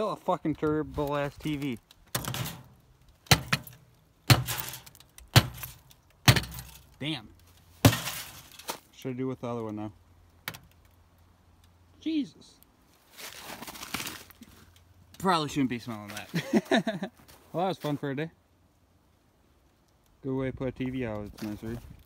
Still a fucking terrible ass TV. Damn. What should I do with the other one now? Jesus. Probably shouldn't be smelling that. Well, that was fun for a day. Good way to put a TV out of its misery.